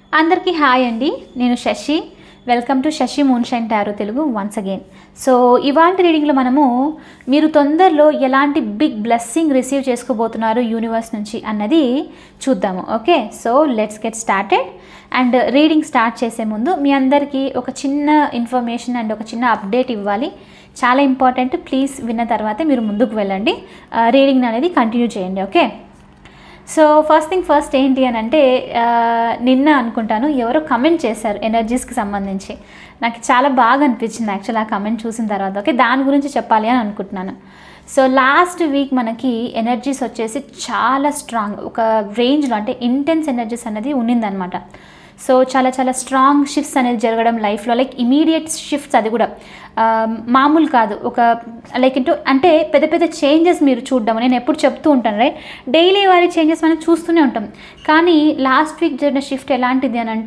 అందరికీ హాయ్ అండి. నేను Sashi. Welcome to Sashi moonshine tarot Telugu once again. So ఇవాళ రీడింగ్లో మనము మీరు తొందరలో ఎలాంటి బిగ్ బ్లెస్సింగ్ రిసీవ్ చేసుకోబోతున్నారు యూనివర్స్ నుంచి అన్నది చూద్దాము. Okay, so let's get started. And reading start చేసే ముందు మీ అందరికీ ఒక చిన్న ఇన్ఫర్మేషన్ అండ్ ఒక చిన్న అప్డేట్ ఇవ్వాలి. చాలా ఇంపార్టెంట్. ప్లీజ్ విన్న తర్వాతే మీరు ముందుకు వెళ్ళండి, రీడింగ్ అనేది కంటిన్యూ చేయండి. Okay, so first thing first ఏంటి అని అంటే, నిన్న అనుకుంటాను ఎవరో కమెంట్ చేశారు ఎనర్జీస్కి సంబంధించి. నాకు చాలా బాగా అనిపించింది యాక్చువల్ ఆ కమెంట్ చూసిన తర్వాత. ఓకే, దాని గురించి చెప్పాలి అని అనుకుంటున్నాను. సో లాస్ట్ వీక్ మనకి ఎనర్జీస్ వచ్చేసి చాలా స్ట్రాంగ్, ఒక రేంజ్లో అంటే ఇంటెన్స్ ఎనర్జీస్ అనేది ఉన్నిందనమాట. సో చాలా చాలా స్ట్రాంగ్ షిఫ్ట్స్ అనేది జరగడం లైఫ్లో, లైక్ ఇమీడియట్ షిఫ్ట్స్, అది కూడా మామూలు కాదు. ఒక లైక్ అంటే పెద్ద పెద్ద చేంజెస్ మీరు చూడడం, నేను ఎప్పుడు చెప్తూ ఉంటాను రైట్, డైలీ వారి చేంజెస్ మనం చూస్తూనే ఉంటాం. కానీ లాస్ట్ వీక్ జరిగిన షిఫ్ట్ ఎలాంటిది అని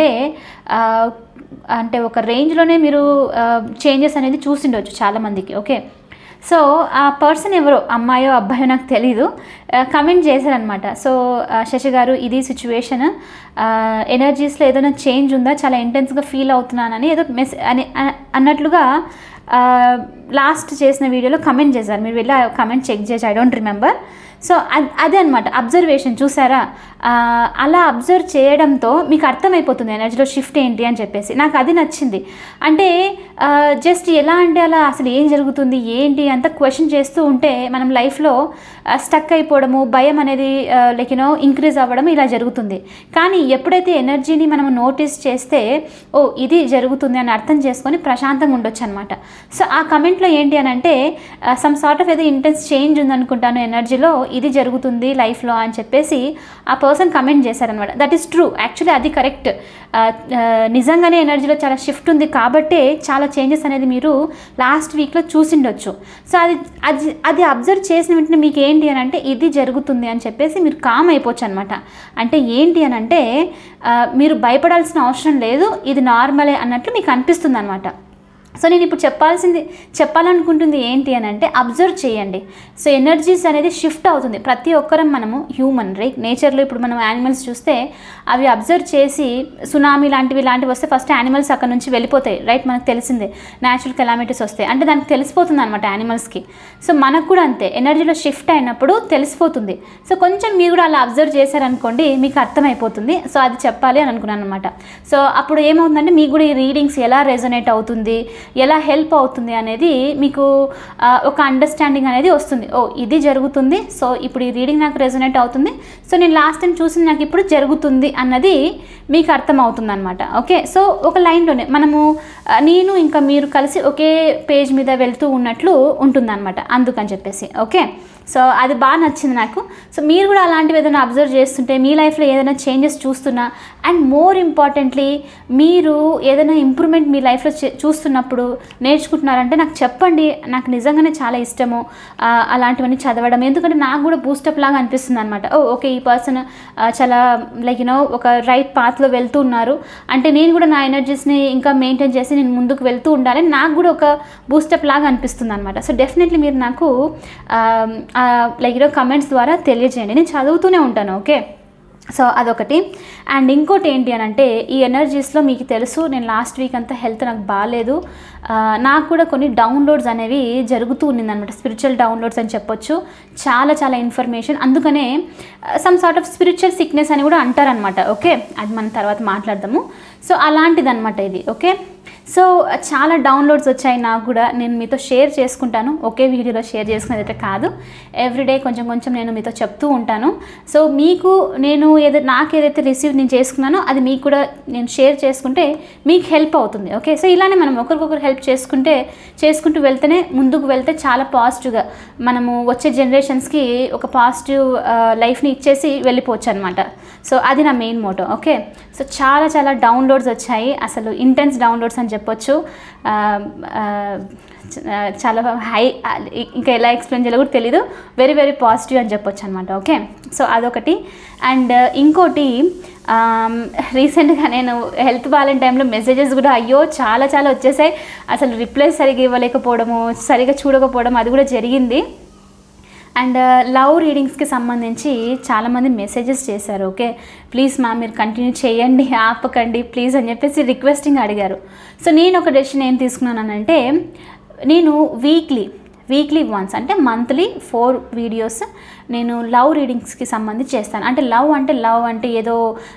అంటే ఒక రేంజ్లోనే మీరు చేంజెస్ అనేది చూసిండవచ్చు చాలామందికి. ఓకే, సో ఆ పర్సన్ ఎవరో, అమ్మాయో అబ్బాయో నాకు తెలీదు, కమెంట్ చేశారనమాట. సో శశి గారు, ఇది సిచ్యువేషన్, ఎనర్జీస్లో ఏదైనా చేంజ్ ఉందా, చాలా ఇంటెన్స్గా ఫీల్ అవుతున్నానని ఏదో అన్నట్లుగా లాస్ట్ చేసిన వీడియోలో కమెంట్ చేశారు. మీరు వెళ్ళి ఆ కమెంట్ చెక్ చేసి, ఐ డోంట్ రిమెంబర్. సో అదే అనమాట అబ్జర్వేషన్, చూసారా? అలా అబ్జర్వ్ చేయడంతో మీకు అర్థమైపోతుంది ఎనర్జీలో షిఫ్ట్ ఏంటి అని చెప్పేసి. నాకు అది నచ్చింది. అంటే జస్ట్ ఎలా అంటే అలా అసలు ఏం జరుగుతుంది ఏంటి అంత క్వశ్చన్ చేస్తూ ఉంటే మనం లైఫ్లో స్టక్ అయిపోవడము, భయం అనేది లైక్ ఇంక్రీజ్ అవ్వడం ఇలా జరుగుతుంది. కానీ ఎప్పుడైతే ఎనర్జీని మనం నోటీస్ చేస్తే, ఓ ఇది జరుగుతుంది అని అర్థం చేసుకొని ప్రశాంతంగా ఉండొచ్చు అనమాట. సో ఆ కమెంట్లో ఏంటి అని అంటే, సమ్ సార్ట్ ఆఫ్ ఏదో ఇంటెన్స్ చేంజ్ ఉందనుకుంటాను ఎనర్జీలో, ఇది జరుగుతుంది లైఫ్లో అని చెప్పేసి ఆ పర్సన్ కమెంట్ చేశారనమాట. దట్ ఈస్ ట్రూ, యాక్చువల్లీ అది కరెక్ట్. నిజంగానే ఎనర్జీలో చాలా షిఫ్ట్ ఉంది కాబట్టే చాలా చేంజెస్ అనేది మీరు లాస్ట్ వీక్లో చూసిండొచ్చు. సో అది అబ్జర్వ్ చేసిన వెంటనే మీకు ఏంటి అని అంటే, ఇది జరుగుతుంది అని చెప్పేసి మీరు కామ్ అయిపోవచ్చు అనమాట. అంటే ఏంటి అని అంటే, మీరు భయపడాల్సిన అవసరం లేదు, ఇది నార్మలే అన్నట్లు మీకు అనిపిస్తుంది అనమాట. సో నేను ఇప్పుడు చెప్పాలనుకుంటుంది ఏంటి అని అంటే, అబ్జర్వ్ చేయండి. సో ఎనర్జీస్ అనేది షిఫ్ట్ అవుతుంది. ప్రతి ఒక్కరం మనము హ్యూమన్ రైట్, నేచర్లో ఇప్పుడు మనం యానిమల్స్ చూస్తే అవి అబ్జర్వ్ చేసి, సునామీ లాంటివి వస్తే ఫస్ట్ యానిమల్స్ అక్కడ నుంచి వెళ్ళిపోతాయి రైట్, మనకు తెలిసిందే. న్యాచురల్ కెలామిటీస్ వస్తాయి అంటే దానికి తెలిసిపోతుంది అనమాట యానిమల్స్కి. సో మనకు కూడా అంతే, ఎనర్జీలో షిఫ్ట్ అయినప్పుడు తెలిసిపోతుంది. సో కొంచెం మీరు కూడా అలా అబ్జర్వ్ చేశారనుకోండి, మీకు అర్థమైపోతుంది. సో అది చెప్పాలి అని అనుకున్నాను అనమాట. సో అప్పుడు ఏమవుతుందంటే, మీకు కూడా ఈ రీడింగ్స్ ఎలా రెజొనేట్ అవుతుంది, ఎలా హెల్ప్ అవుతుంది అనేది మీకు ఒక అండర్స్టాండింగ్ అనేది వస్తుంది. ఓ ఇది జరుగుతుంది, సో ఇప్పుడు ఈ రీడింగ్ నాకు రెజొనేట్ అవుతుంది, సో నేను లాస్ట్ టైం చూసింది నాకు ఇప్పుడు జరుగుతుంది అన్నది మీకు అర్థమవుతుంది అనమాట. ఓకే, సో ఒక లైన్లోనే మనము నేను ఇంకా మీరు కలిసి ఒకే పేజ్ మీద వెళ్తూ ఉన్నట్లు ఉంటుందన్నమాట, అందుకని చెప్పేసి. ఓకే, సో అది బాగా నచ్చింది నాకు. సో మీరు కూడా అలాంటివి ఏదైనా అబ్జర్వ్ చేస్తుంటే, మీ లైఫ్లో ఏదైనా చేంజెస్ చూస్తున్నా, అండ్ మోర్ ఇంపార్టెంట్లీ మీరు ఏదైనా ఇంప్రూవ్మెంట్ మీ లైఫ్లో చూస్తున్నప్పుడు, నేర్చుకుంటున్నారంటే నాకు చెప్పండి. నాకు నిజంగానే చాలా ఇష్టము అలాంటివన్నీ చదవడం, ఎందుకంటే నాకు కూడా బూస్టప్ లాగా అనిపిస్తుంది అనమాట. ఓకే, ఈ పర్సన్ చాలా లైక్ ఒక రైట్ పాత్లో వెళ్తూ ఉన్నారు అంటే, నేను కూడా నా ఎనర్జీస్ని ఇంకా మెయింటైన్ చేసి నేను ముందుకు వెళ్తూ ఉండాలని నాకు కూడా ఒక బూస్టప్ లాగా అనిపిస్తుంది అనమాట. సో డెఫినెట్లీ మీరు నాకు లైక్ కమెంట్స్ ద్వారా తెలియజేయండి, నేను చదువుతూనే ఉంటాను. ఓకే, సో అదొకటి. అండ్ ఇంకోటి ఏంటి అని అంటే, ఈ ఎనర్జీస్లో మీకు తెలుసు నేను లాస్ట్ వీక్ అంతా హెల్త్ నాకు బాగాలేదు, నాకు కూడా కొన్ని డౌన్లోడ్స్ అనేవి జరుగుతూ ఉన్నిందనమాట, స్పిరిచువల్ డౌన్లోడ్స్ అని చెప్పొచ్చు. చాలా చాలా ఇన్ఫర్మేషన్, అందుకనే some sort of spiritual sickness అని కూడా అంటారనమాట. ఓకే, అది మనం తర్వాత మాట్లాడదాము. సో అలాంటిదన్నమాట ఇది. ఓకే, సో చాలా డౌన్లోడ్స్ వచ్చాయి నాకు కూడా, నేను మీతో షేర్ చేసుకుంటాను. ఒకే వీడియోలో షేర్ చేసుకునేదైతే కాదు, ఎవ్రీడే కొంచెం కొంచెం నేను మీతో చెప్తూ ఉంటాను. సో మీకు నేను నాకు ఏదైతే రిసీవ్ నేను చేసుకున్నానో అది మీకు కూడా నేను షేర్ చేసుకుంటే మీకు హెల్ప్ అవుతుంది. ఓకే, సో ఇలానే మనం ఒకరికొకరు హెల్ప్ చేసుకుంటూ వెళ్తేనే ముందుకు వెళ్తే చాలా పాజిటివ్గా మనము వచ్చే జనరేషన్స్కి ఒక పాజిటివ్ లైఫ్ని ఇచ్చేసి వెళ్ళిపోవచ్చు అనమాట. సో అది నా మెయిన్ మోటో. ఓకే, సో చాలా చాలా డౌన్లోడ్స్ వచ్చాయి, అసలు ఇంటెన్స్ డౌన్లోడ్స్ అని చెప్పొచ్చు. చాలా హై, ఇంకా ఎలా ఎక్స్ప్లెయిన్ చేయాలో కూడా తెలీదు, వెరీ వెరీ పాజిటివ్ అని చెప్పొచ్చు అనమాట. ఓకే, సో అదొకటి. అండ్ ఇంకోటి, రీసెంట్గా నేను హెల్త్ బాగాలేని టైంలో మెసేజెస్ కూడా అయ్యో చాలా చాలా వచ్చేసాయి. అసలు రిప్లై సరిగా ఇవ్వలేకపోవడము, సరిగా చూడకపోవడం, అది కూడా జరిగింది. అండ్ లవ్ రీడింగ్స్కి సంబంధించి చాలామంది మెసేజెస్ చేశారు. ఓకే, ప్లీజ్ మ్యామ్ మీరు కంటిన్యూ చేయండి, ఆపకండి ప్లీజ్ అని చెప్పేసి రిక్వెస్టింగ్ అడిగారు. సో నేను ఒక డెసిషన్ ఏం తీసుకున్నానంటే, నేను వీక్లీ వన్స్ అంటే మంత్లీ 4 వీడియోస్ నేను లవ్ రీడింగ్స్కి సంబంధించి చేస్తాను. అంటే లవ్ అంటే ఏదో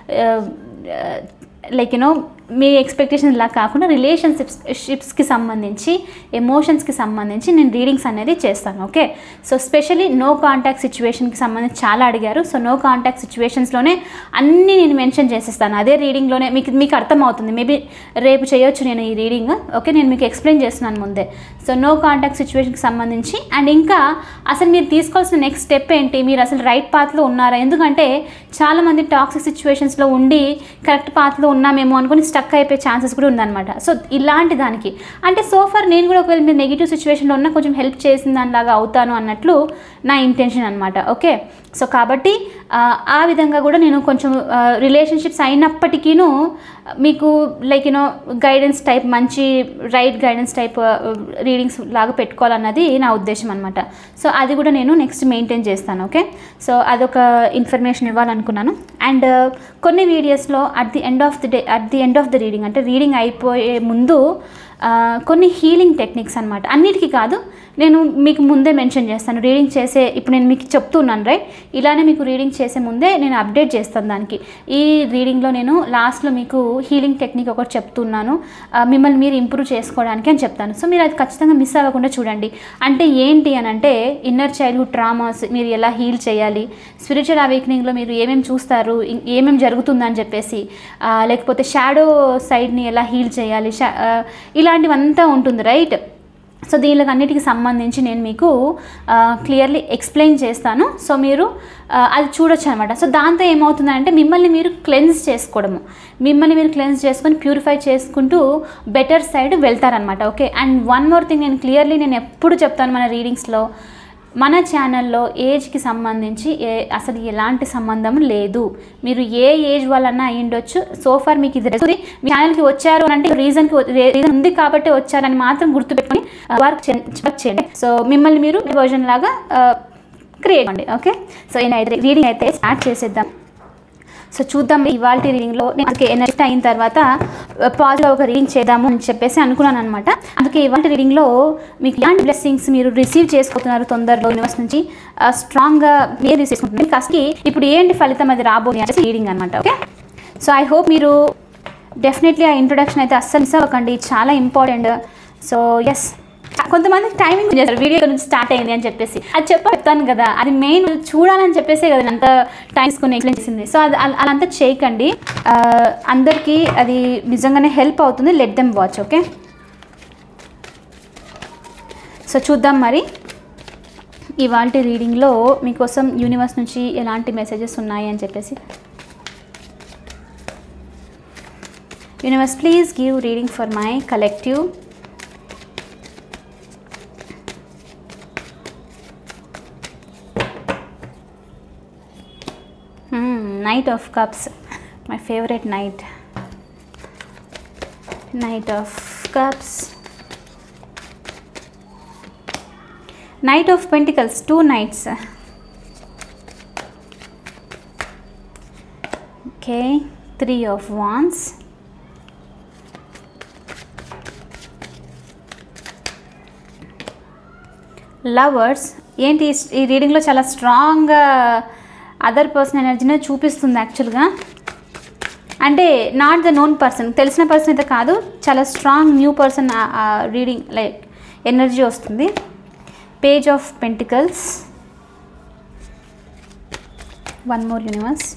లైక్ యూనో మీ ఎక్స్పెక్టేషన్ ఇలా కాకుండా రిలేషన్షిప్స్కి సంబంధించి, ఎమోషన్స్కి సంబంధించి నేను రీడింగ్స్ అనేది చేస్తాను. Okay, so specially no contact సిచ్యువేషన్కి సంబంధించి చాలా అడిగారు. సో నో కాంటాక్ట్ సిచ్యువేషన్స్లోనే అన్నీ నేను మెన్షన్ చేసేస్తాను. అదే రీడింగ్లోనే మీకు అర్థమవుతుంది. మేబీ రేపు చేయొచ్చు నేను ఈ రీడింగ్. ఓకే, నేను మీకు ఎక్స్ప్లెయిన్ చేస్తున్నాను ముందే. సో నో కాంటాక్ట్ సిచ్యువేషన్కి సంబంధించి అండ్ ఇంకా అసలు మీరు తీసుకోవాల్సిన నెక్స్ట్ స్టెప్ ఏంటి, మీరు అసలు రైట్ పాత్లో ఉన్నారా? ఎందుకంటే చాలామంది టాక్సిక్ సిచ్యువేషన్స్లో ఉండి కరెక్ట్ పాత్లో ఉన్నామేమో అనుకుని స్టక్ అయిపోయే ఛాన్సెస్ కూడా ఉందన్నమాట. సో ఇలాంటి దానికి అంటే సోఫర్ నేను కూడా ఒకవేళ మీరు నెగిటివ్ సిచ్యువేషన్లో ఉన్నా కొంచెం హెల్ప్ చేసిన దానిలాగా అవుతాను అన్నట్లు నా ఇంటెన్షన్ అనమాట. ఓకే, సో కాబట్టి ఆ విధంగా కూడా నేను కొంచెం రిలేషన్షిప్స్ అయినప్పటికీను మీకు లైక్ యూనో గైడెన్స్ టైప్, మంచి రైట్ గైడెన్స్ టైప్ రీడింగ్స్ లాగా పెట్టుకోవాలన్నది నా ఉద్దేశం అనమాట. సో అది కూడా నేను నెక్స్ట్ మెయింటైన్ చేస్తాను. ఓకే, సో అదొక ఇన్ఫర్మేషన్ ఇవ్వాలనుకున్నాను. అండ్ కొన్ని వీడియోస్లో at the end of the reading అంటే రీడింగ్ అయిపోయే ముందు కొన్ని హీలింగ్ టెక్నిక్స్ అనమాట. అన్నిటికీ కాదు, నేను మీకు ముందే మెన్షన్ చేస్తాను. రీడింగ్ చేసే ఇప్పుడు నేను మీకు చెప్తున్నాను రైట్, ఇలానే మీకు రీడింగ్ చేసే ముందే నేను అప్డేట్ చేస్తాను దానికి. ఈ రీడింగ్లో నేను లాస్ట్లో మీకు హీలింగ్ టెక్నిక్ ఒకటి చెప్తున్నాను, మిమ్మల్ని మీరు ఇంప్రూవ్ చేసుకోవడానికి అని చెప్తాను. సో మీరు అది ఖచ్చితంగా మిస్ అవ్వకుండా చూడండి. అంటే ఏంటి అని అంటే ఇన్నర్ చైల్డ్హుడ్ ట్రామాస్ మీరు ఎలా హీల్ చేయాలి, స్పిరిచువల్ అవేకనింగ్లో మీరు ఏమేమి చూస్తారు, ఏమేమి జరుగుతుందని చెప్పేసి, లేకపోతే షాడో సైడ్ని ఎలా హీల్ చేయాలి, ఇలాంటివంతా ఉంటుంది రైట్. సో దీనికి అన్నిటికి సంబంధించి నేను మీకు క్లియర్లీ ఎక్స్ప్లెయిన్ చేస్తాను. సో మీరు అది చూడొచ్చు అనమాట. సో దాంతో ఏమవుతుందంటే మిమ్మల్ని మీరు క్లెన్స్ చేసుకొని ప్యూరిఫై చేసుకుంటూ బెటర్ సైడ్ వెళ్తారనమాట. Okay, and one more thing నేను ఎప్పుడు చెప్తాను మన రీడింగ్స్లో, మన ఛానల్లో ఏజ్కి సంబంధించి అసలు ఎలాంటి సంబంధం లేదు. మీరు ఏ ఏజ్ వాళ్ళన్నా అయ్యుండొచ్చు. సోఫార్ మీకు ఇది తెలుస్తుంది. మీ ఛానల్కి వచ్చారు అంటే రీజన్ ఉంది కాబట్టి వచ్చారని మాత్రం గుర్తుపెట్టుకొని వర్క్ చేయండి. సో మిమ్మల్ని మీరు వర్జన్ లాగా క్రియేట్ చేయండి. ఓకే, సో రీడింగ్ అయితే స్టార్ట్ చేసేద్దాం. సో చూద్దాం ఇవాళ రీడింగ్లో నేను ఎనర్జీ అయిన తర్వాత పాజిటివ్గా ఒక రీడింగ్ చేద్దాము అని చెప్పేసి అనుకున్నాను అనమాట. అందుకే ఇవాళ రీడింగ్లో మీకు ఎలాంటి బ్లెస్సింగ్స్ మీరు రిసీవ్ చేసుకుంటున్నారు తొందరలో యూనివర్స్ నుంచి స్ట్రాంగ్గా మీరు రిసీవ్ చేసుకుంటున్నారు, కాస్ట్కి ఇప్పుడు ఏంటి ఫలితం అది రాబోయే అనేసి రీడింగ్ అనమాట. ఓకే, సో ఐ హోప్ మీరు డెఫినెట్లీ ఆ ఇంట్రొడక్షన్ అయితే అస్సలు మిస్ అవ్వకండి, చాలా ఇంపార్టెంట్. సో ఎస్, కొంతమంది టైమింగ్ చేస్తారు వీడియో నుంచి స్టార్ట్ అయింది అని చెప్పేసి, అది చెప్తాను కదా, అది మెయిన్ చూడాలని చెప్పేసి కదా అంత టైం తీసుకుని ఎక్స్ప్లెయిన్ చేసింది. సో అది అలా చేయకండి, అందరికీ అది నిజంగానే హెల్ప్ అవుతుంది. Let them watch. Okay, so చూద్దాం మరి ఇవాళ రీడింగ్లో మీకోసం యూనివర్స్ నుంచి ఎలాంటి మెసేజెస్ ఉన్నాయి అని చెప్పేసి. Universe please give reading for my collective. Knight of Cups, my favorite knight. Knight of Cups, Knight of Pentacles, 2 knights. Okay, 3 of Wands, Lovers. ఏంటి ఈ రీడింగ్లో చాలా స్ట్రాంగ్గా అదర్ పర్సన్ ఎనర్జీనే చూపిస్తుంది యాక్చువల్గా. అంటే నాట్ ద నోన్ పర్సన్, తెలిసిన పర్సన్ అయితే కాదు, చాలా strong new person reading like energy వస్తుంది. Page of pentacles, one more universe.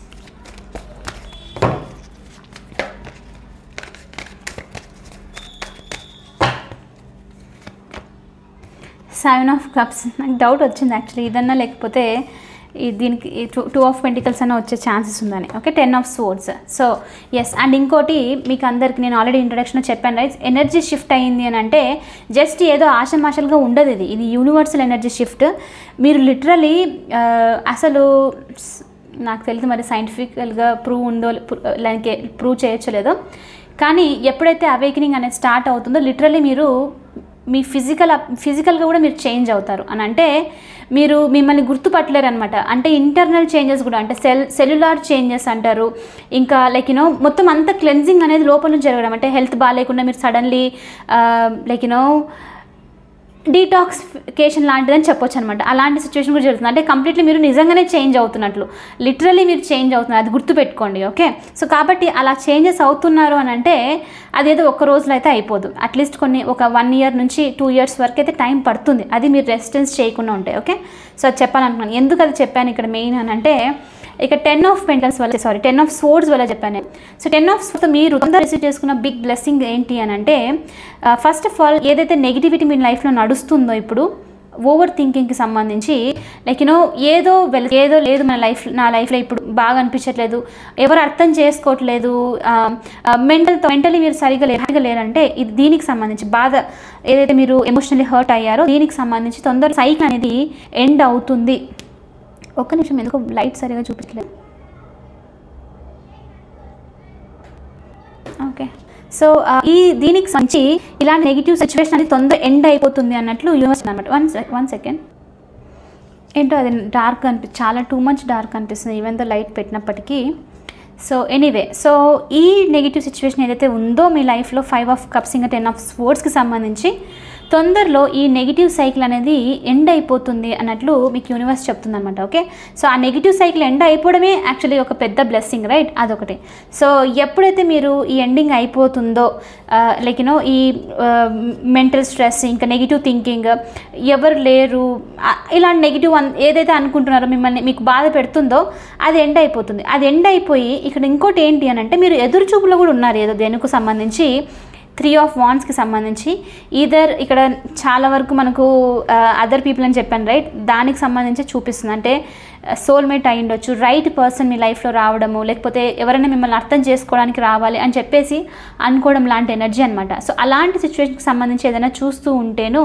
Seven of cups. నాకు డౌట్ వచ్చింది యాక్చువల్లీ, ఇదన్నా లేకపోతే దీనికి 2 ఆఫ్ పెంటికల్స్ అన్న వచ్చే ఛాన్సెస్ ఉందని. Okay, 10 of swords. So yes, and ఇంకోటి మీకు అందరికి నేను ఆల్రెడీ ఇంట్రడక్షన్లో చెప్పాను రైట్, ఎనర్జీ షిఫ్ట్ అయ్యింది అని అంటే జస్ట్ ఏదో ఆషమాషలుగా ఉండదు, ఇది యూనివర్సల్ ఎనర్జీ షిఫ్ట్. మీరు లిటరలీ అసలు నాకు తెలియదు మరి సైంటిఫికల్గా ప్రూవ్ ఉందో ప్రూవ్ చేయొచ్చో లేదో, కానీ ఎప్పుడైతే అవేకనింగ్ అనేది స్టార్ట్ అవుతుందో లిటరలీ మీ ఫిజికల్గా కూడా మీరు చేంజ్ అవుతారు అని అంటే మీరు మిమ్మల్ని గుర్తుపట్టలేరు అనమాట. అంటే ఇంటర్నల్ చేంజెస్ కూడా, అంటే సెల్యులార్ చేంజెస్ అంటారు. ఇంకా లైక్ యూనో మొత్తం అంతా క్లెన్జింగ్ అనేది లోపల నుంచి జరగడం. అంటే హెల్త్ బాగాలేకుండా మీరు సడన్లీ లైక్ యూనో డీటాక్సిఫికేషన్ లాంటిదని చెప్పొచ్చు అనమాట. అలాంటి సిచ్యువేషన్ కూడా జరుగుతుంది. అంటే కంప్లీట్లీ మీరు నిజంగానే చేంజ్ అవుతున్నట్లు, లిటరల్లీ మీరు చేంజ్ అవుతున్నారు, అది గుర్తుపెట్టుకోండి. ఓకే, సో కాబట్టి అలా చేంజెస్ అవుతున్నారు అని అంటే అదేదో ఒక్క రోజులో అయితే అయిపోదు. అట్లీస్ట్ ఒక 1 year నుంచి 2 years వరకు అయితే టైం పడుతుంది, అది మీరు రెసిస్టెన్స్ చేయకుండా ఉంటాయి. ఓకే, సో అది చెప్పాలనుకున్నాను. ఎందుకు అది చెప్పాను ఇక్కడ మెయిన్ అని అంటే, ఇక 10 of Pentacles వల్ల 10 of Swords వల్ల చెప్పాను. సో 10 of Swords మీరు తొందరగా రిసీవ్ చేసుకున్న బిగ్ బ్లెస్సింగ్ ఏంటి అని అంటే, ఫస్ట్ ఆఫ్ ఆల్ ఏదైతే నెగిటివిటీ మీ లైఫ్లో నడుస్తుందో ఇప్పుడు ఓవర్ థింకింగ్కి సంబంధించి, లైక్ యూనో ఏదో లేదు నా లైఫ్లో ఇప్పుడు బాగా అనిపించట్లేదు, ఎవరు అర్థం చేసుకోవట్లేదు, మెంటలీ మీరు సరిగా లేరంటే ఇది దీనికి సంబంధించి బాధ, ఏదైతే మీరు ఎమోషనల్లీ హర్ట్ అయ్యారో దీనికి సంబంధించి తొందర సైకిల్ అనేది ఎండ్ అవుతుంది. ఒక్క నిమిషం, ఎందుకో లైట్ సరిగా చూపించలేదు. ఓకే, సో దీనికి సంబంధించి ఇలాంటి నెగిటివ్ సిచ్యువేషన్ అనేది తొందరగా ఎండ్ అయిపోతుంది అన్నట్లు యూనివర్స్ అనమాట. వన్ సెకండ్, ఏంటో అది డార్క్ చాలా టూ మచ్ డార్క్ అనిపిస్తుంది ఈవెన్ దో లైట్ పెట్టినప్పటికీ. సో ఎనీవే, సో ఈ నెగిటివ్ సిచ్యువేషన్ ఏదైతే ఉందో మీ లైఫ్లో 5 of Cups ఇంకా 10 of Swordsకి సంబంధించి తొందరలో ఈ నెగిటివ్ సైకిల్ అనేది ఎండ్ అయిపోతుంది అన్నట్లు మీకు యూనివర్స్ చెప్తుంది అనమాట. ఓకే, సో ఆ నెగిటివ్ సైకిల్ ఎండ్ అయిపోవడమే యాక్చువల్లీ ఒక పెద్ద బ్లెస్సింగ్, రైట్? అదొకటి. సో ఎప్పుడైతే మీరు ఈ ఎండింగ్ అయిపోతుందో, లైక్ యూనో ఈ మెంటల్ స్ట్రెస్ ఇంకా నెగిటివ్ థింకింగ్, ఎవరు లేరు, ఇలాంటి నెగిటివ్ ఏదైతే అనుకుంటున్నారో మీకు బాధ పెడుతుందో అది ఎండ్ అయిపోతుంది. అది ఎండ్ అయిపోయి ఇక్కడ ఇంకోటి ఏంటి అని అంటే, మీరు ఎదురు చూపులో కూడా ఉన్నారు ఏదో దేనికి సంబంధించి, 3 of Wandsకి సంబంధించి. ఈదర్ ఇక్కడ చాలా వరకు మనకు అదర్ పీపుల్ అని చెప్పాను, రైట్? దానికి సంబంధించి చూపిస్తుంది. అంటే సోల్మేట్ అయి ఉండొచ్చు, రైట్ పర్సన్ మీ లైఫ్లో రావడము, లేకపోతే ఎవరైనా మిమ్మల్ని అర్థం చేసుకోవడానికి రావాలి అని చెప్పేసి అనుకోవడం లాంటి ఎనర్జీ అనమాట. సో అలాంటి సిచ్యువేషన్కి సంబంధించి ఏదైనా చూస్తూ ఉంటేను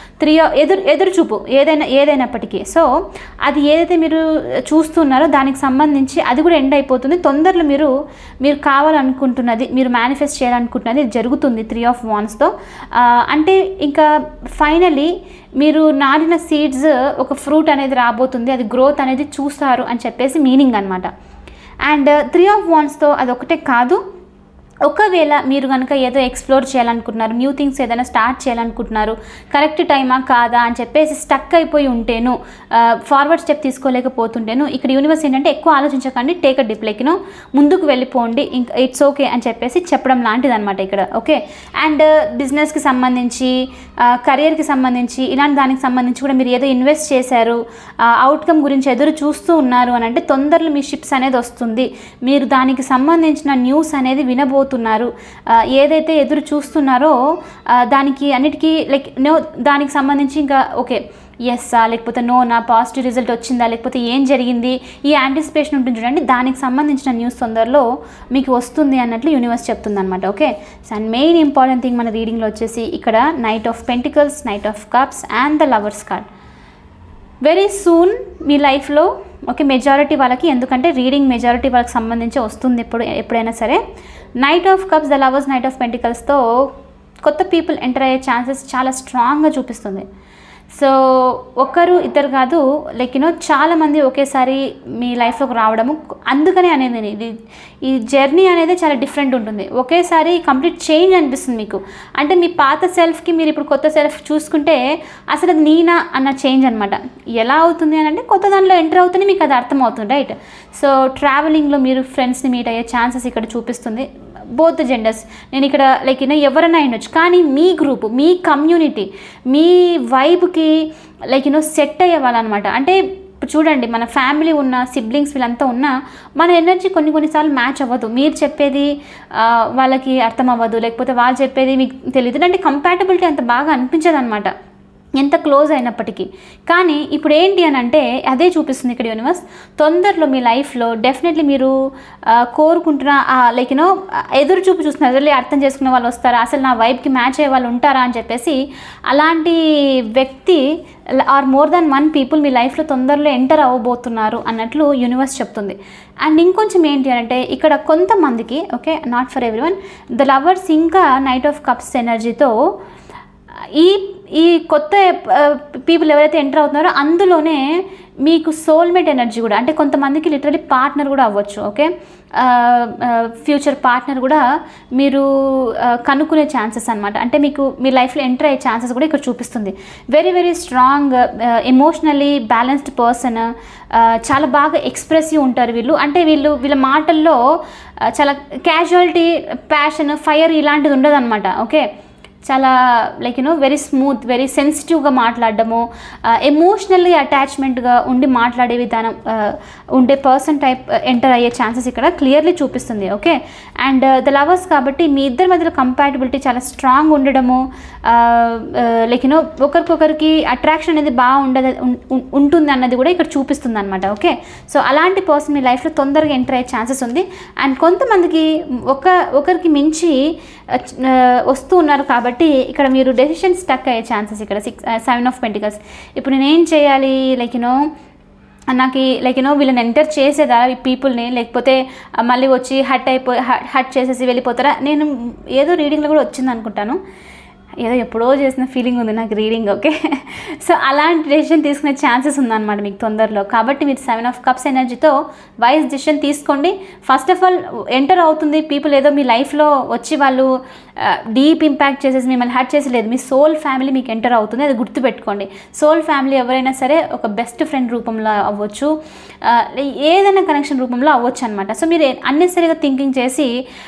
ఎదురు చూపు ఏదైనప్పటికీ, సో అది ఏదైతే మీరు చూస్తున్నారో దానికి సంబంధించి అది కూడా ఎండ్ అయిపోతుంది. తొందరలో మీరు కావాలనుకుంటున్నది, మీరు మేనిఫెస్ట్ చేయాలనుకుంటున్నది జరుగుతుంది 3 of Wandsతో. అంటే ఇంకా ఫైనలీ మీరు నాటిన సీడ్స్ ఒక ఫ్రూట్ అనేది రాబోతుంది, అది గ్రోత్ అనేది చూస్తారు అని చెప్పేసి మీనింగ్ అనమాట. అండ్ 3 of Wandsతో అదొకటే కాదు, ఒకవేళ మీరు కనుక ఏదో ఎక్స్ప్లోర్ చేయాలనుకుంటున్నారు, న్యూ థింగ్స్ ఏదైనా స్టార్ట్ చేయాలనుకుంటున్నారు, కరెక్ట్ టైమా కాదా అని చెప్పేసి స్టక్ అయిపోయి ఉంటేను, ఫార్వర్డ్ స్టెప్ తీసుకోలేకపోతుంటేను, ఇక్కడ యూనివర్స్ ఏంటంటే ఎక్కువ ఆలోచించకండి, టేక్ అ డిప్, లైక్ ముందుకు వెళ్ళిపోండి, ఇంకా ఇట్స్ ఓకే అని చెప్పేసి చెప్పడం లాంటిది అనమాట ఇక్కడ. ఓకే, అండ్ బిజినెస్కి సంబంధించి, కెరియర్కి సంబంధించి, ఇలాంటి దానికి సంబంధించి కూడా మీరు ఏదో ఇన్వెస్ట్ చేశారు, అవుట్కమ్ గురించి ఎదురు చూస్తూ ఉన్నారు అని అంటే తొందరలో మీ షిప్స్ అనేది వస్తుంది, మీరు దానికి సంబంధించిన న్యూస్ అనేది వినబోతున్నారు. ఏదైతే ఎదురు చూస్తున్నారో దానికి అన్నిటికీ లైక్ దానికి సంబంధించి ఇంకా ఓకే ఎస్సా లేకపోతే నోనా, పాజిటివ్ రిజల్ట్ వచ్చిందా లేకపోతే ఏం జరిగింది, ఈ యాంటిసిపేషన్ ఉంటుంది చూడండి, దానికి సంబంధించిన న్యూస్ తొందరలో మీకు వస్తుంది అన్నట్లు యూనివర్స్ చెప్తుంది అనమాట. Okay, and main important thing మన రీడింగ్లో వచ్చేసి ఇక్కడ Knight of Pentacles, Knight of Cups and the lovers card. Very soon మీ లైఫ్లో ఓకే మెజారిటీ వాళ్ళకి, ఎందుకంటే రీడింగ్ మెజారిటీ వాళ్ళకి సంబంధించి వస్తుంది ఎప్పుడైనా సరే. Knight of Cups, the lovers, Knight of Pentaclesతో కొత్త పీపుల్ ఎంటర్ అయ్యే ఛాన్సెస్ చాలా స్ట్రాంగ్గా చూపిస్తుంది. సో ఒకరు ఇద్దరు కాదు, లైక్ చాలామంది ఒకేసారి మీ లైఫ్లోకి రావడము. అందుకనే అనేది ఈ జర్నీ అనేది చాలా డిఫరెంట్ ఉంటుంది. ఒకేసారి కంప్లీట్ చేంజ్ అనిపిస్తుంది మీకు. అంటే మీ పాత సెల్ఫ్కి మీరు ఇప్పుడు కొత్త సెల్ఫ్ చూసుకుంటే అసలు అది నేనా అన్న చేంజ్ అనమాట. ఎలా అవుతుంది అని అంటే కొత్త దాంట్లో ఎంటర్ అవుతుంది, మీకు అది అర్థమవుతుంది, రైట్? సో ట్రావెలింగ్లో మీరు ఫ్రెండ్స్ని మీట్ అయ్యే ఛాన్సెస్ ఇక్కడ చూపిస్తుంది. బోత్ జెండర్స్, నేను ఇక్కడ లైక్ ఎవరైనా ఉండొచ్చు, కానీ మీ గ్రూప్, మీ కమ్యూనిటీ, మీ వైబ్కి లైక్ సెట్ అయ్యే వాళ్ళనమాట. అంటే ఇప్పుడు చూడండి, మన ఫ్యామిలీ ఉన్న సిబ్లింగ్స్ వీళ్ళంతా ఉన్నా మన ఎనర్జీ కొన్నిసార్లు మ్యాచ్ అవ్వదు. మీరు చెప్పేది వాళ్ళకి అర్థం అవ్వదు, లేకపోతే వాళ్ళు చెప్పేది మీకు తెలియదు. అంటే కంపాటబిలిటీ అంత బాగా అనిపించదు అనమాట ఎంత క్లోజ్ అయినప్పటికీ. కానీ ఇప్పుడు ఏంటి అని అంటే అదే చూపిస్తుంది ఇక్కడ యూనివర్స్. తొందరలో మీ లైఫ్లో డెఫినెట్లీ మీరు కోరుకుంటున్న లైక్ ఎదురు చూపు చూస్తున్నారు, అసలు అర్థం చేసుకునే వాళ్ళు వస్తారా, అసలు నా వైబ్కి మ్యాచ్ అయ్యే వాళ్ళు ఉంటారా అని చెప్పేసి అలాంటి వ్యక్తి or more than one people మీ లైఫ్లో తొందరలో ఎంటర్ అవ్వబోతున్నారు అన్నట్లు యూనివర్స్ చెప్తుంది. అండ్ ఇంకొంచెం ఏంటి అంటే ఇక్కడ కొంతమందికి, okay not for everyone, the lovers ఇంకా Knight of Cups ఎనర్జీతో ఈ ఈ కొత్త పీపుల్ ఎవరైతే ఎంటర్ అవుతున్నారో అందులోనే మీకు సోల్మేట్ ఎనర్జీ కూడా, అంటే కొంతమందికి లిటరలీ పార్ట్నర్ కూడా అవ్వచ్చు. ఓకే, ఫ్యూచర్ పార్ట్నర్ కూడా మీరు కనుక్కునే ఛాన్సెస్ అనమాట. అంటే మీకు మీ లైఫ్లో ఎంటర్ అయ్యే ఛాన్సెస్ కూడా ఇక్కడ చూపిస్తుంది. Very very strong, emotionally balanced person, చాలా బాగా ఎక్స్ప్రెసివ్ ఉంటారు వీళ్ళు. అంటే వీళ్ళ మాటల్లో చాలా క్యాజువాలిటీ, ప్యాషన్, ఫైర్ ఇలాంటిది ఉండదు అనమాట. ఓకే, చాలా లైక్ వెరీ స్మూత్, వెరీ సెన్సిటివ్గా మాట్లాడడము, ఎమోషనల్లీ అటాచ్మెంట్గా ఉండి మాట్లాడే విధానం ఉండే పర్సన్ టైప్ ఎంటర్ అయ్యే ఛాన్సెస్ ఇక్కడ క్లియర్లీ చూపిస్తుంది. ఓకే, అండ్ ద లవర్స్ కాబట్టి మీ ఇద్దరి మధ్యలో కంపాటిబిలిటీ చాలా స్ట్రాంగ్ ఉండడము, లైక్ ఒకరికొకరికి అట్రాక్షన్ అనేది బాగా ఉంటుంది అన్నది కూడా ఇక్కడ చూపిస్తుంది అనమాట. ఓకే, సో అలాంటి పర్సన్ మీ లైఫ్లో తొందరగా ఎంటర్ అయ్యే ఛాన్సెస్ ఉంది. అండ్ కొంతమందికి ఒకరికి మించి వస్తూ ఉన్నారు కాబట్టి ఇక్కడ మీరు డెసిషన్ స్టక్ అయ్యే ఛాన్సెస్ ఇక్కడ 7 of Pentacles. ఇప్పుడు నేనేం చేయాలి, లైక్ నాకు లైక్ వీళ్ళని ఎంటర్ చేసేదా ఈ పీపుల్ని, లేకపోతే మళ్ళీ వచ్చి హట్ చేసేసి వెళ్ళిపోతారా? నేను ఏదో రీడింగ్లో కూడా వచ్చింది అనుకుంటాను, ఏదో ఎప్పుడో చేసిన ఫీలింగ్ ఉంది నాకు రీడింగ్. ఓకే, సో అలాంటి డెసిషన్ తీసుకునే ఛాన్సెస్ ఉందన్నమాట మీకు తొందరలో. కాబట్టి మీరు 7 of Cups ఎనర్జీతో వైజ్ డెసిషన్ తీసుకోండి. ఫస్ట్ ఆఫ్ ఆల్ ఎంటర్ అవుతుంది పీపుల్, ఏదో మీ లైఫ్లో వచ్చి వాళ్ళు డీప్ ఇంపాక్ట్ చేసేసి మిమ్మల్ని హర్ట్ చేసి లేదు, మీ సోల్ ఫ్యామిలీ మీకు ఎంటర్ అవుతుంది, అది గుర్తుపెట్టుకోండి. సోల్ ఫ్యామిలీ ఎవరైనా సరే ఒక బెస్ట్ ఫ్రెండ్ రూపంలో అవ్వచ్చు, ఏదైనా కనెక్షన్ రూపంలో అవ్వచ్చు అనమాట. సో మీరు అన్నెసరీగా థింకింగ్ చేసి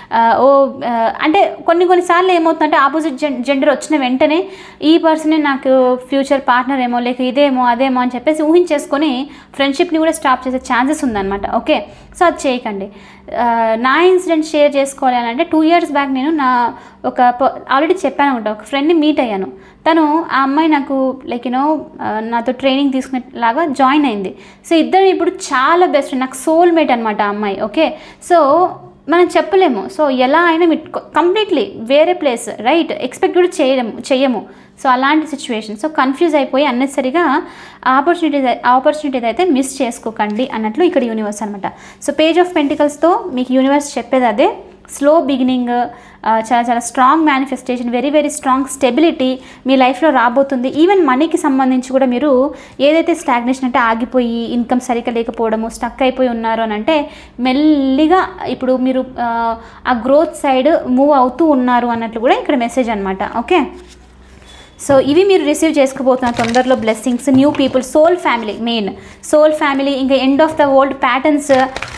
అంటే కొన్నిసార్లు ఏమవుతుందంటే ఆపోజిట్ జెండర్ వచ్చిన వెంటనే ఈ పర్సనే నాకు ఫ్యూచర్ పార్ట్నర్ ఏమో, లేక ఇదేమో అదేమో అని చెప్పేసి ఊహించేసుకొని ఫ్రెండ్షిప్ని కూడా స్టాప్ చేసే ఛాన్సెస్ ఉందన్నమాట. ఓకే, సో అది చేయకండి. నా ఇన్సిడెంట్ షేర్ చేసుకోవాలి అని అంటే 2 years బ్యాక్ నేను ఆల్రెడీ చెప్పాను అనమాట, ఒక ఫ్రెండ్ని మీట్ అయ్యాను. తను ఆ అమ్మాయి నాకు లైక్ నాతో ట్రైనింగ్ తీసుకునేలాగా జాయిన్ అయింది. సో ఇద్దరు ఇప్పుడు చాలా బెస్ట్, నాకు సోల్మేట్ అనమాట ఆ అమ్మాయి. ఓకే, సో మనం చెప్పలేము. సో ఎలా అయినా కంప్లీట్లీ వేరే ప్లేస్, రైట్, ఎక్స్పెక్ట్ కూడా చేయము. సో అలాంటి సిచ్యువేషన్, సో కన్ఫ్యూజ్ అయిపోయి అన్నెసరిగా ఆపర్చునిటీ అయితే మిస్ చేసుకోకండి అన్నట్లు ఇక్కడ యూనివర్స్ అనమాట. సో పేజ్ ఆఫ్ పెంటికల్స్తో మీకు యూనివర్స్ చెప్పేది అదే, స్లో బిగినింగ్, చాలా చాలా strong manifestation, very very strong stability మీ లైఫ్లో రాబోతుంది. ఈవెన్ మనీకి సంబంధించి కూడా మీరు ఏదైతే స్టాగ్నేషన్ అంటే ఆగిపోయి ఇన్కమ్ సరిగ్గా లేకపోవడము, స్టక్ అయిపోయి ఉన్నారు అని అంటే మెల్లిగా ఇప్పుడు మీరు ఆ గ్రోత్ సైడ్ మూవ్ అవుతూ ఉన్నారు అన్నట్లు కూడా ఇక్కడ మెసేజ్ అనమాట. ఓకే, సో ఇవి మీరు రిసీవ్ చేసుకోబోతున్నారు తొందరలో blessings. New people, soul family, main soul family, ఇంకా end of the world patterns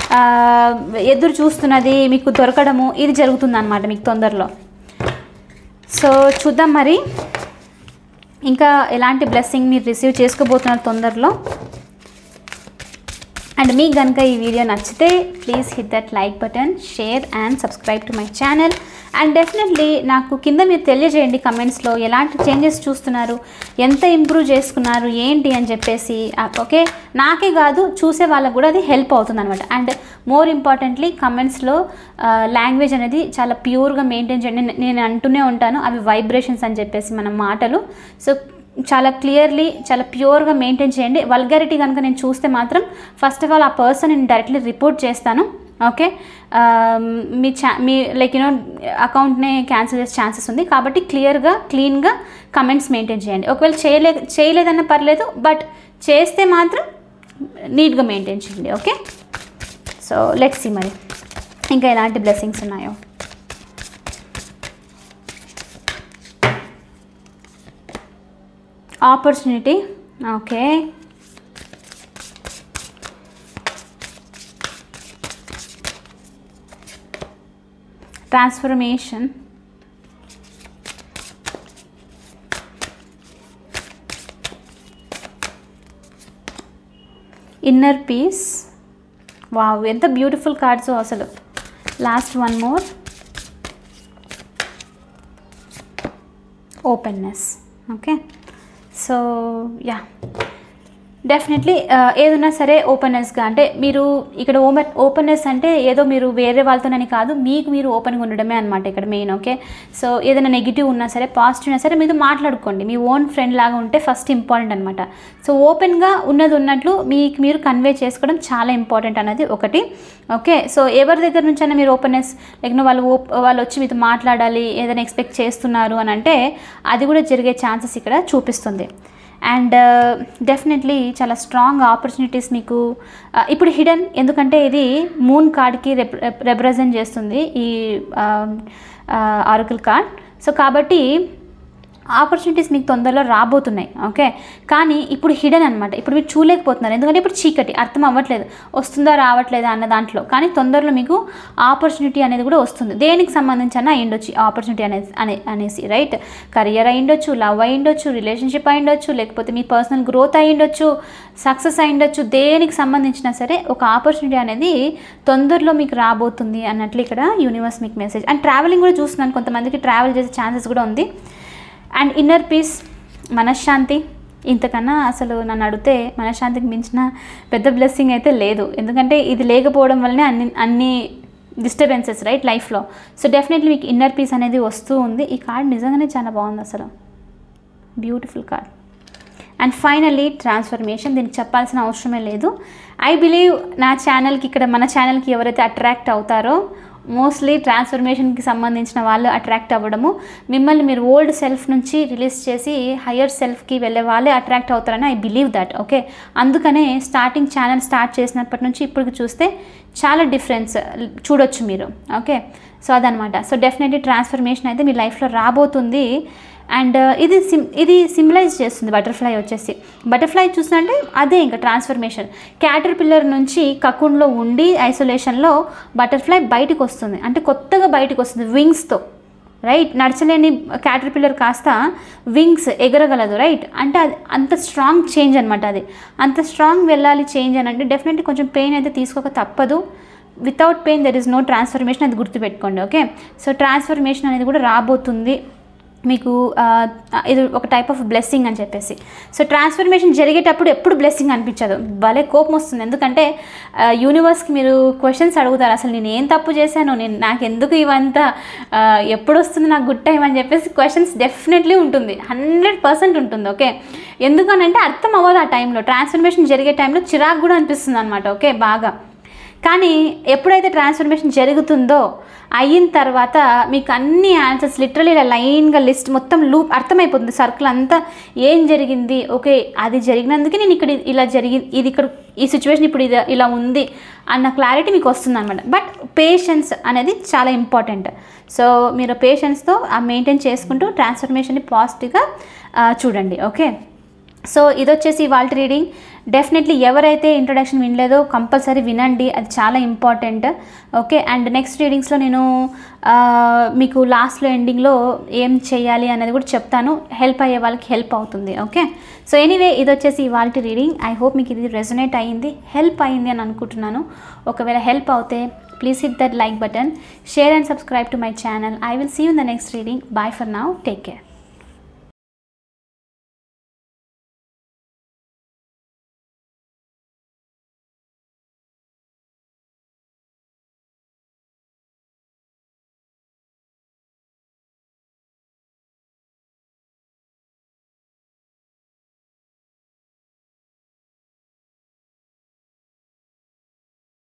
ఎదురు చూస్తున్నది మీకు దొరకడము, ఇది జరుగుతుందన్నమాట మీకు తొందరలో. సో చూద్దాం మరి ఇంకా ఎలాంటి బ్లెస్సింగ్ మీరు రిసీవ్ చేసుకోబోతున్నారు తొందరలో. అండ్ మీకు కనుక ఈ వీడియో నచ్చితే please hit that like button, share and subscribe to my channel. And definitely నాకు కింద మీరు తెలియజేయండి కమెంట్స్లో ఎలాంటి చేంజెస్ చూస్తున్నారు, ఎంత ఇంప్రూవ్ చేసుకున్నారు ఏంటి అని చెప్పేసి. ఓకే, నాకే కాదు చూసే వాళ్ళకు కూడా అది హెల్ప్ అవుతుంది అనమాట. అండ్ మోర్ ఇంపార్టెంట్లీ కమెంట్స్లో లాంగ్వేజ్ అనేది చాలా ప్యూర్గా మెయింటైన్ చేయండి. నేను అంటూనే ఉంటాను అవి వైబ్రేషన్స్ అని చెప్పేసి మన మాటలు. సో చాలా క్లియర్లీ చాలా ప్యూర్గా మెయింటైన్ చేయండి. వల్గారిటీ కనుక నేను చూస్తే మాత్రం ఫస్ట్ ఆఫ్ ఆల్ ఆ పర్సన్ నేను డైరెక్ట్లీ రిపోర్ట్ చేస్తాను. ఓకే, మీ లైక్ అకౌంట్ని క్యాన్సిల్ చేసే ఛాన్సెస్ ఉంది కాబట్టి క్లియర్గా క్లీన్గా కమెంట్స్ మెయింటైన్ చేయండి. ఒకవేళ చేయలేదన్న పర్లేదు, బట్ చేస్తే మాత్రం నీట్గా మెయింటైన్ చేయండి. ఓకే, సో లెట్స్ సీ మరి ఇంకా ఎలాంటి బ్లెస్సింగ్స్ ఉన్నాయో. Opportunity, okay, transformation, inner peace. Wow, ఎంత బ్యూటిఫుల్ కార్డ్స్ అసలు. Last one more, openness. Okay, so yeah definitely ఏదైనా సరే ఓపెనెస్గా, అంటే మీరు ఇక్కడ ఓపెన్నెస్ అంటే ఏదో మీరు వేరే వాళ్ళతోనని కాదు, మీకు మీరు ఓపెన్గా ఉండడమే అనమాట ఇక్కడ మెయిన్. ఓకే, సో ఏదైనా నెగిటివ్ ఉన్నా సరే పాజిటివ్ ఉన్నా సరే మీతో మాట్లాడుకోండి. మీ ఓన్ ఫ్రెండ్ లాగా ఉంటే ఫస్ట్ ఇంపార్టెంట్ అనమాట. సో ఓపెన్గా ఉన్నది ఉన్నట్లు మీకు మీరు కన్వే చేసుకోవడం చాలా ఇంపార్టెంట్ అనేది ఒకటి. ఓకే, సో ఎవరి దగ్గర నుంచి అయినా మీరు ఓపెన్నెస్ లైక్ వాళ్ళు వచ్చి మీతో మాట్లాడాలి ఏదైనా ఎక్స్పెక్ట్ చేస్తున్నారు అని అంటే అది కూడా జరిగే ఛాన్సెస్ ఇక్కడ చూపిస్తుంది. అండ్ డెఫినెట్లీ చాలా స్ట్రాంగ్ ఆపర్చునిటీస్ మీకు ఇప్పుడు హిడెన్, ఎందుకంటే ఇది మూన్ కార్డ్కి రిప్రజెంట్ చేస్తుంది ఈ ఆరకిల్ కార్డ్. సో కాబట్టి ఆపర్చునిటీస్ మీకు తొందరలో రాబోతున్నాయి. ఓకే, కానీ ఇప్పుడు హిడెన్ అనమాట. ఇప్పుడు మీరు చూడలేకపోతున్నారు, ఎందుకంటే ఇప్పుడు చీకటి, అర్థం అవ్వట్లేదు వస్తుందా రావట్లేదా అన్న దాంట్లో. కానీ తొందరలో మీకు ఆపర్చునిటీ అనేది కూడా వస్తుంది. దేనికి సంబంధించి అన్న అయ్యిండొచ్చు ఆపర్చునిటీ అనేసి రైట్. కెరియర్ అయ్యిండొచ్చు, లవ్ అయ్యిండొచ్చు, రిలేషన్షిప్ అయ్యిండొచ్చు, లేకపోతే మీ పర్సనల్ గ్రోత్ అయ్యిండొచ్చు, సక్సెస్ అయ్యిండొచ్చు. దేనికి సంబంధించినా సరే ఒక ఆపర్చునిటీ అనేది తొందరలో మీకు రాబోతుంది అన్నట్లు ఇక్కడ యూనివర్స్ మీకు మెసేజ్. అండ్ ట్రావెలింగ్ కూడా చూస్తున్నాను, కొంతమందికి ట్రావెల్ చేసే ఛాన్సెస్ కూడా ఉంది. అండ్ ఇన్నర్ పీస్, మనశ్శాంతి, ఇంతకన్నా అసలు నన్ను అడిగితే మనశ్శాంతికి మించిన పెద్ద బ్లెస్సింగ్ అయితే లేదు. ఎందుకంటే ఇది లేకపోవడం వల్లనే అన్ని డిస్టర్బెన్సెస్ రైట్ లైఫ్లో. సో డెఫినెట్లీ మీకు ఇన్నర్ పీస్ అనేది వస్తూ ఉంది. ఈ కార్డ్ నిజంగానే చాలా బాగుంది, అసలు beautiful card. And finally transformation, దీనికి చెప్పాల్సిన అవసరమే లేదు. ఐ బిలీవ్ నా ఛానల్కి ఇక్కడ మన ఛానల్కి ఎవరైతే అట్రాక్ట్ అవుతారో మోస్ట్లీ ట్రాన్స్ఫర్మేషన్కి సంబంధించిన వాళ్ళు అట్రాక్ట్ అవ్వడము, మిమ్మల్ని మీరు ఓల్డ్ సెల్ఫ్ నుంచి రిలీజ్ చేసి హయ్యర్ సెల్ఫ్కి వెళ్ళే వాళ్ళే అట్రాక్ట్ అవుతారని ఐ బిలీవ్ దట్. ఓకే, అందుకనే ఛానల్ స్టార్ట్ చేసినప్పటి నుంచి ఇప్పటికి చూస్తే చాలా డిఫరెన్స్ చూడొచ్చు మీరు. ఓకే, సో అదనమాట. సో డెఫినెట్లీ ట్రాన్స్ఫర్మేషన్ అయితే మీ లైఫ్లో రాబోతుంది. అండ్ ఇది సింబలైజ్ చేస్తుంది బటర్ఫ్లై వచ్చేసి. బటర్ఫ్లై చూసినంటే అదే ఇంకా ట్రాన్స్ఫర్మేషన్. క్యాటర్ పిల్లర్ నుంచి కకున్లో ఉండి ఐసోలేషన్లో బటర్ఫ్లై బయటకు వస్తుంది, అంటే కొత్తగా బయటకు వస్తుంది వింగ్స్తో రైట్. నడచలేని క్యాటర్ పిల్లర్ కాస్త వింగ్స్ ఎగరగలదు రైట్. అంటే అది అంత స్ట్రాంగ్ చేంజ్ అనమాట. అది అంత స్ట్రాంగ్ వెళ్ళాలి చేంజ్ అని అంటే డెఫినెట్లీ కొంచెం పెయిన్ అయితే తీసుకోక తప్పదు. Without pain there is no transformation, అది గుర్తుపెట్టుకోండి. ఓకే, సో ట్రాన్స్ఫర్మేషన్ అనేది కూడా రాబోతుంది మీకు. ఇది ఒక టైప్ ఆఫ్ బ్లెస్సింగ్ అని చెప్పేసి. సో ట్రాన్స్ఫర్మేషన్ జరిగేటప్పుడు ఎప్పుడు బ్లెస్సింగ్ అనిపించదు, భలే కోపం వస్తుంది. ఎందుకంటే యూనివర్స్కి మీరు క్వశ్చన్స్ అడుగుతారు, అసలు నేను ఏం తప్పు చేశాను, నాకు ఎందుకు ఇవంతా, ఎప్పుడు వస్తుంది నాకు గుడ్ టైం అని చెప్పేసి క్వశ్చన్స్ డెఫినెట్లీ ఉంటుంది, 100% ఉంటుంది. ఓకే, ఎందుకనంటే అర్థం అవ్వదు ఆ టైంలో. ట్రాన్స్ఫర్మేషన్ జరిగే టైంలో చిరాకు కూడా అనిపిస్తుంది అనమాట. ఓకే, బాగా. కానీ ఎప్పుడైతే ట్రాన్స్ఫర్మేషన్ జరుగుతుందో అయిన తర్వాత మీకు అన్ని ఆన్సర్స్ లిటరలీ ఇలా లైన్గా లిస్ట్ మొత్తం లూప్ అర్థమైపోతుంది, సర్కిల్ అంతా ఏం జరిగింది. ఓకే, అది జరిగినందుకే నేను ఇక్కడ ఇలా ఇది ఇక్కడ ఈ సిచ్యువేషన్ ఇప్పుడు ఇలా ఉంది అన్న క్లారిటీ మీకు వస్తుంది అనమాట. బట్ పేషెన్స్ అనేది చాలా ఇంపార్టెంట్. సో మీరు పేషెన్స్తో మెయింటైన్ చేసుకుంటూ ట్రాన్స్ఫర్మేషన్ని పాజిటివ్గా చూడండి. ఓకే, సో ఇది వచ్చేసి ఇవాల్టి రీడింగ్. డెఫినెట్లీ ఎవరైతే ఇంట్రొడక్షన్ వినలేదో కంపల్సరీ వినండి, అది చాలా ఇంపార్టెంట్. ఓకే, అండ్ నెక్స్ట్ రీడింగ్స్లో నేను మీకు లాస్ట్లో ఎండింగ్లో ఏం చేయాలి అనేది కూడా చెప్తాను, హెల్ప్ అయ్యే వాళ్ళకి హెల్ప్ అవుతుంది. ఓకే, సో ఎనీవే ఇది వచ్చేసి ఇవాల్టి రీడింగ్. ఐ హోప్ మీకు ఇది రెజొనేట్ అయ్యింది, హెల్ప్ అయ్యింది అని అనుకుంటున్నాను. ఒకవేళ హెల్ప్ అవుతే please hit that like button, share and subscribe to my channel. I will see you in the next reading. Bye for now, take care.